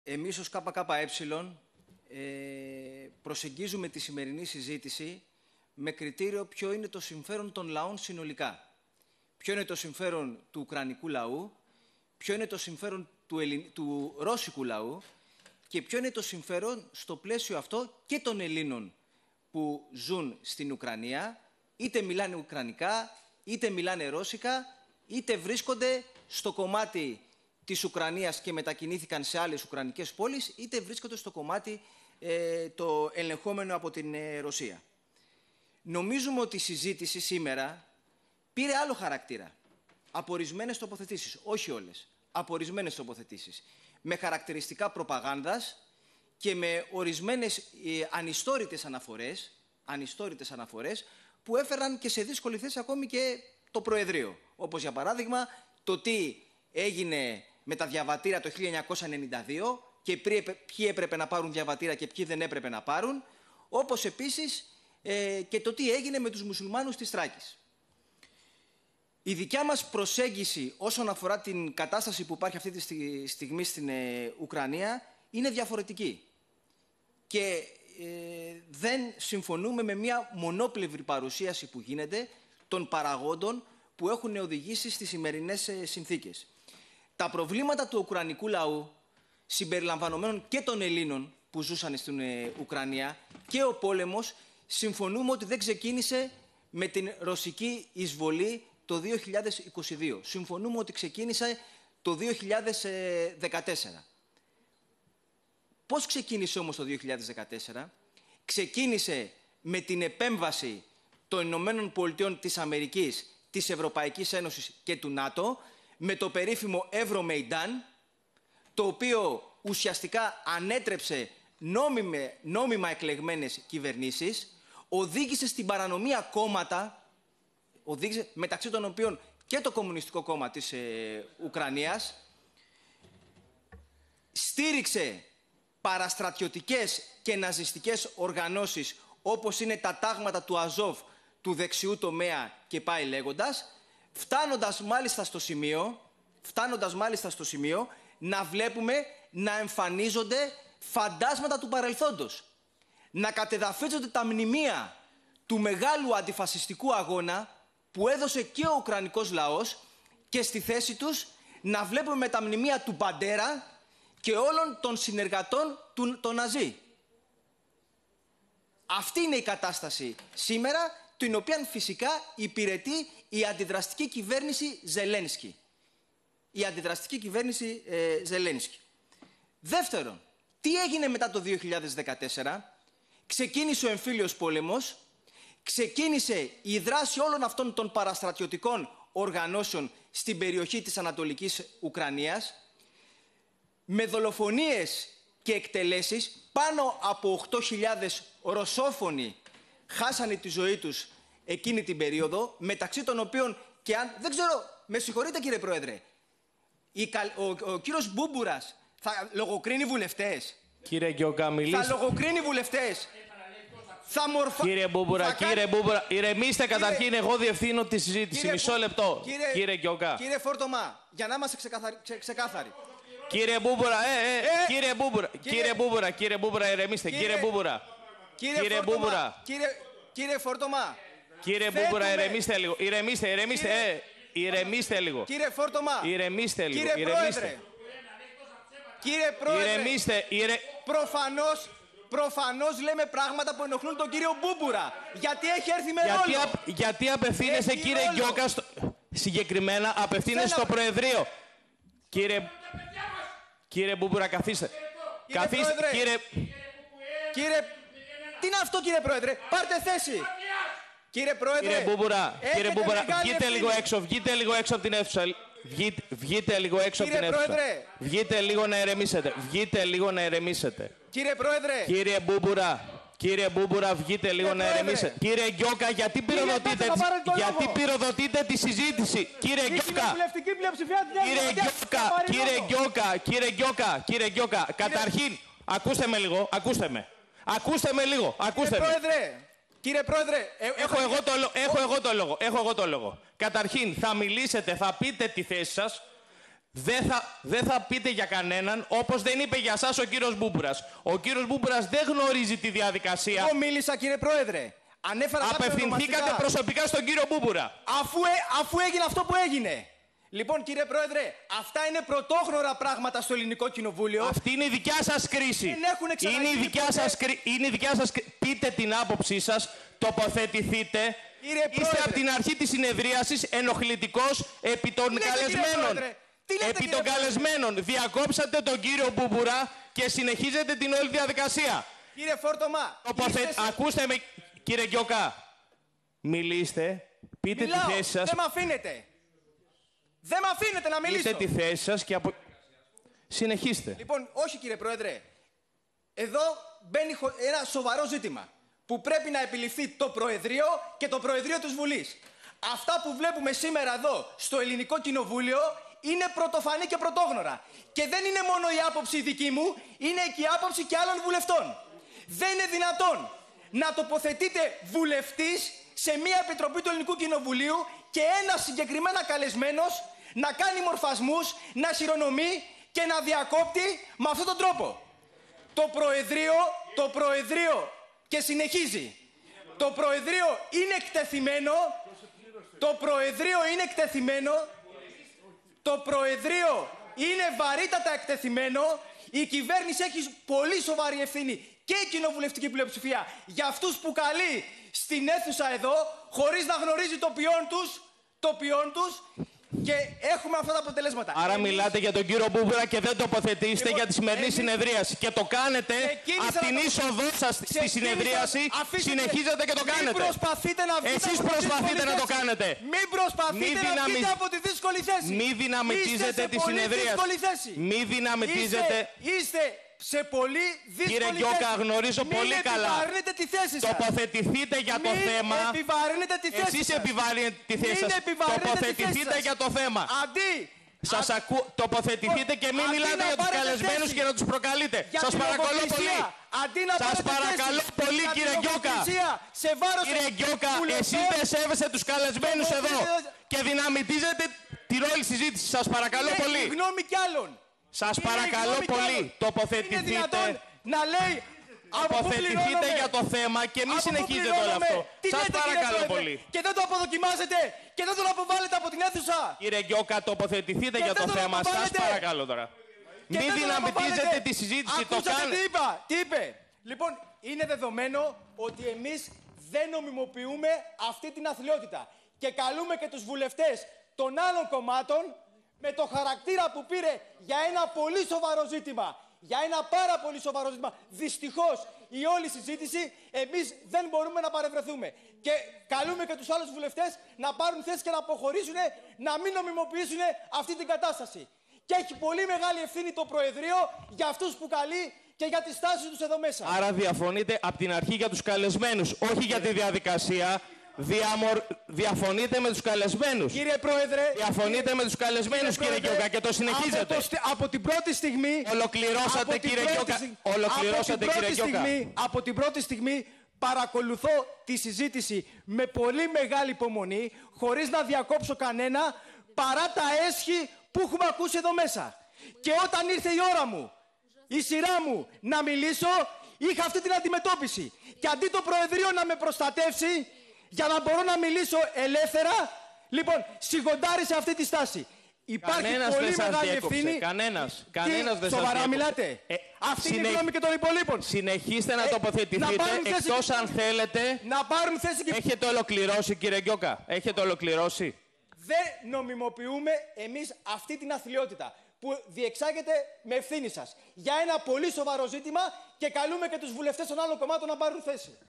Εμείς ως ΚΚΕ προσεγγίζουμε τη σημερινή συζήτηση με κριτήριο ποιο είναι το συμφέρον των λαών συνολικά. Ποιο είναι το συμφέρον του ουκρανικού λαού, ποιο είναι το συμφέρον του ρώσικου λαού και ποιο είναι το συμφέρον στο πλαίσιο αυτό και των Ελλήνων που ζουν στην Ουκρανία, είτε μιλάνε ουκρανικά, είτε μιλάνε ρώσικα, είτε βρίσκονται στο κομμάτι της Ουκρανίας και μετακινήθηκαν σε άλλες ουκρανικές πόλεις, είτε βρίσκονται στο κομμάτι το ελεγχόμενο από την Ρωσία. Νομίζουμε ότι η συζήτηση σήμερα πήρε άλλο χαρακτήρα. Από ορισμένες τοποθετήσεις, όχι όλες, από ορισμένες τοποθετήσεις, με χαρακτηριστικά προπαγάνδας και με ορισμένες ανιστόρητες αναφορές που έφεραν και σε δύσκολη θέση ακόμη και το Προεδρείο. Όπως για παράδειγμα το τι έγινε με τα διαβατήρια το 1992 και ποιοι έπρεπε να πάρουν διαβατήρια και ποιοι δεν έπρεπε να πάρουν, όπως επίσης και το τι έγινε με τους μουσουλμάνους της Θράκης. Η δικιά μας προσέγγιση όσον αφορά την κατάσταση που υπάρχει αυτή τη στιγμή στην Ουκρανία είναι διαφορετική και δεν συμφωνούμε με μια μονόπλευρη παρουσίαση που γίνεται των παραγόντων που έχουν οδηγήσει στις σημερινές συνθήκες. Τα προβλήματα του ουκρανικού λαού, συμπεριλαμβανομένων και των Ελλήνων που ζούσαν στην Ουκρανία, και ο πόλεμος, συμφωνούμε ότι δεν ξεκίνησε με την ρωσική εισβολή το 2022. Συμφωνούμε ότι ξεκίνησε το 2014. Πώς ξεκίνησε όμως το 2014? Ξεκίνησε με την επέμβαση των Ηνωμένων Πολιτειών της Αμερικής, της Ευρωπαϊκής Ένωσης και του ΝΑΤΟ, με το περίφημο Ευρωμεϊντάν, το οποίο ουσιαστικά ανέτρεψε νόμιμα εκλεγμένες κυβερνήσεις, οδήγησε στην παρανομία κόμματα, μεταξύ των οποίων και το Κομμουνιστικό Κόμμα της Ουκρανίας, στήριξε παραστρατιωτικές και ναζιστικές οργανώσεις όπως είναι τα τάγματα του Αζόβ, του δεξιού τομέα και πάει λέγοντας, φτάνοντας μάλιστα στο σημείο να βλέπουμε να εμφανίζονται φαντάσματα του παρελθόντος, να κατεδαφίζονται τα μνημεία του μεγάλου αντιφασιστικού αγώνα που έδωσε και ο ουκρανικός λαός και στη θέση τους να βλέπουμε τα μνημεία του Μπαντέρα και όλων των συνεργατών των Ναζί. Αυτή είναι η κατάσταση σήμερα, την οποία φυσικά υπηρετεί η αντιδραστική κυβέρνηση Ζελένσκι. Δεύτερον, τι έγινε μετά το 2014? Ξεκίνησε ο εμφύλιος πόλεμος, ξεκίνησε η δράση όλων αυτών των παραστρατιωτικών οργανώσεων στην περιοχή της Ανατολικής Ουκρανίας, με δολοφονίες και εκτελέσεις. Πάνω από 8.000 ρωσόφωνοι χάσανε τη ζωή τους εκείνη την περίοδο, μεταξύ των οποίων και αν... Δεν ξέρω, με συγχωρείτε κύριε Πρόεδρε, ο κύριος Μπούμπουρας θα λογοκρίνει βουλευτές? Κύριε Γκιόκα, μιλήστε. Θα λογοκρίνει βουλευτές? Κύριε Μπούμπουρα, ηρεμήστε καταρχήν, εγώ διευθύνω τη συζήτηση. Μισό λεπτό, κύριε Γκιόκα. Κύριε Φόρτωμα, για να είμαστε ξεκάθαροι. Κύριε Μπούμπουρα, κύριε Μπούμπουρα, ηρεμήστε. Κύριε Μπούμπουρα. Κύριε Φόρτωμα. Κύριε Μπούμπουρα, ηρεμήστε λίγο. Ηρεμήστε λίγο. Κύριε Φόρτωμα. Ηρεμήστε λίγο. Κύριε Πρόεδρε. Ηρεμήστε. Προφανώς λέμε πράγματα που ενοχλούν τον κύριο Μπούμπουρα. Γιατί έχει έρθει με ρόλο. Γιατί απευθύνεσαι, κύριε Γκιόκα, συγκεκριμένα απευθύνεσαι στο Προεδρείο. Κύριε Μπούμπουρα, καθίστε. Τι είναι αυτό, κύριε Πρόεδρε? Πάρτε θέση. Κύριε Πρόεδρε. Κύριε Μπούμπουρα, βγείτε λίγο έξω από την αίθουσα. Βγείτε λίγο έξω από την αίθουσα. Βγείτε λίγο να ηρεμήσετε. Κύριε Πρόεδρε. Κύριε Μπούμπουρα, βγείτε λίγο να ηρεμήσετε. Κύριε Γκιόκα, γιατί πυροδοτείτε τη συζήτηση? Κύριε Γκιόκα, καταρχήν, ακούστε με λίγο. Κύριε Πρόεδρε, έχω εγώ το λόγο. Καταρχήν, θα μιλήσετε, θα πείτε τη θέση σας. Δεν θα πείτε για κανέναν, όπως δεν είπε για σας ο κύριος Μπούπουρας. Ο κύριος Μπούπουρας δεν γνωρίζει τη διαδικασία. Εγώ μίλησα, κύριε Πρόεδρε. Ανέφερα απευθυνθήκατε προσωπικά στον κύριο Μπούπουρα. Αφού έγινε αυτό που έγινε. Λοιπόν, κύριε Πρόεδρε, αυτά είναι πρωτόγνωρα πράγματα στο Ελληνικό Κοινοβούλιο. Αυτή είναι η δικιά σας κρίση. Είναι η δικιά σας κρίση. Πείτε την άποψή σας, τοποθετηθείτε. Είστε από την αρχή της συνεδρίασης ενοχλητικός επί των καλεσμένων. Επί των καλεσμένων. Διακόψατε τον κύριο Μπούπουρα και συνεχίζετε την όλη διαδικασία. Κύριε Φόρτωμα, ακούστε με, κύριε Γκιόκα. Μιλήστε, πείτε τη θέση σας. Δεν με αφήνετε. Δεν με αφήνετε να μιλήσω. Πείτε τη θέση σας και συνεχίστε. Λοιπόν, όχι κύριε Πρόεδρε. Εδώ μπαίνει ένα σοβαρό ζήτημα που πρέπει να επιληφθεί το Προεδρείο και το Προεδρείο της Βουλής. Αυτά που βλέπουμε σήμερα εδώ στο Ελληνικό Κοινοβούλιο είναι πρωτοφανή και πρωτόγνωρα. Και δεν είναι μόνο η άποψη δική μου, είναι και η άποψη και άλλων βουλευτών. Δεν είναι δυνατόν να τοποθετείτε βουλευτής σε μια επιτροπή του Ελληνικού Κοινοβουλίου και ένας συγκεκριμένα καλεσμένος να κάνει μορφασμούς, να χειρονομεί και να διακόπτει με αυτόν τον τρόπο. Το Προεδρείο και συνεχίζει. Το Προεδρείο είναι εκτεθειμένο. Το Προεδρείο είναι εκτεθειμένο. Το Προεδρείο είναι βαρύτατα εκτεθειμένο. Η κυβέρνηση έχει πολύ σοβαρή ευθύνη και η κοινοβουλευτική πλειοψηφία για αυτούς που καλεί στην αίθουσα εδώ, χωρίς να γνωρίζει το ποιόν τους και έχουμε αυτά τα αποτελέσματα. Άρα μιλάτε για τον κύριο Μπούπουρα και δεν τοποθετήσετε για τη σημερινή συνεδρίαση. Και το κάνετε από την είσοδό σας στη συνεδρίαση, συνεχίζετε και το κάνετε. Εσείς προσπαθείτε να το κάνετε. Μην προσπαθείτε να βγείτε από τη δύσκολη θέση. Μη δυναμητίζετε τη συνεδρίαση. Μη δυναμητίζετε. Είστε σε πολύ δύσκολη θέση. Κύριε Γκιόκα, γνωρίζω πολύ καλά. Επιβαρύνετε τη θέση σας. Τοποθετηθείτε για το θέμα. Επιβαρύνετε τη θέση εσείς σας. επιβαρύνετε τη θέση σας. Τοποθετηθείτε για το θέμα. Σας τοποθετηθείτε και μην μιλάτε για τους καλεσμένους και να τους προκαλείτε. Σας παρακαλώ πολύ. Σας παρακαλώ πολύ, κύριε Γκιόκα. Κύριε Γκιόκα, εσείς δεν σέβεστε τους καλεσμένους εδώ και δυναμητίζετε την όλη συζήτηση. Σας παρακαλώ πολύ. Γνώμη κι άλλων. Σας παρακαλώ πολύ, τοποθετηθείτε. Τοποθετηθείτε για το θέμα και μην συνεχίζετε όλο αυτό. Σας παρακαλώ πολύ. Και δεν το αποδοκιμάζετε και δεν τον αποβάλλετε από την αίθουσα. Κύριε Γκιόκα, τοποθετηθείτε για το θέμα. Σας παρακαλώ τώρα. Μην δυναμητίζετε τη συζήτηση. Το κάνετε. Τι είπε. Λοιπόν, είναι δεδομένο ότι εμείς δεν νομιμοποιούμε αυτή την αθλιότητα. Και καλούμε και τους βουλευτές των άλλων κομμάτων με το χαρακτήρα που πήρε για ένα πολύ σοβαρό ζήτημα. Για ένα πάρα πολύ σοβαρό ζήτημα. Δυστυχώς η όλη συζήτηση εμείς δεν μπορούμε να παρευρεθούμε. Και καλούμε και τους άλλους βουλευτές να πάρουν θέση και να αποχωρήσουν, να μην νομιμοποιήσουν αυτή την κατάσταση. Και έχει πολύ μεγάλη ευθύνη το Προεδρείο για αυτούς που καλεί και για τη στάση τους εδώ μέσα. Άρα διαφωνείτε από την αρχή για τους καλεσμένους, όχι για τη διαδικασία. Διαφωνείτε με τους καλεσμένους. Κύριε Πρόεδρε. Διαφωνείτε με τους καλεσμένους, κύριε Γκιόκα, και το συνεχίζετε. Από την πρώτη στιγμή. Ολοκληρώσατε, κύριε Γκιόκα. Ολοκληρώσατε, κύριε Γκιόκα. Από την πρώτη στιγμή παρακολουθώ τη συζήτηση με πολύ μεγάλη υπομονή, χωρίς να διακόψω κανένα, παρά τα έσχη που έχουμε ακούσει εδώ μέσα. Και όταν ήρθε η ώρα μου, η σειρά μου να μιλήσω, είχα αυτή την αντιμετώπιση. Και αντί το Προεδρείο να με προστατεύσει, για να μπορώ να μιλήσω ελεύθερα, λοιπόν, σιγοντάρισε αυτή τη στάση. Υπάρχει πολύ μεγάλη ευθύνη. Κανένας δεν σας σοβαρά μιλάτε. Αυτή είναι η γνώμη και των υπολείπων. Συνεχίστε να τοποθετηθείτε, εκτός αν θέλετε. Να πάρουν θέση και... Έχετε ολοκληρώσει, κύριε Γκιόκα. Έχετε ολοκληρώσει. Δεν νομιμοποιούμε εμείς αυτή την αθλιότητα που διεξάγεται με ευθύνη σας για ένα πολύ σοβαρό ζήτημα και καλούμε και τους βουλευτές των άλλων κομμάτων να πάρουν θέση.